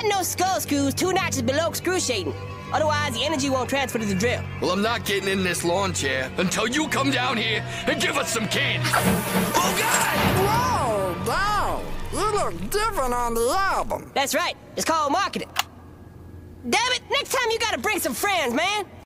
getting those skull screws 2 notches below excruciating. Otherwise, the energy won't transfer to the drill. Well, I'm not getting in this lawn chair until you come down here and give us some candy. Oh, God! Whoa, down! You look different on the album. That's right. It's called marketing. Damn it, next time you gotta bring some friends, man.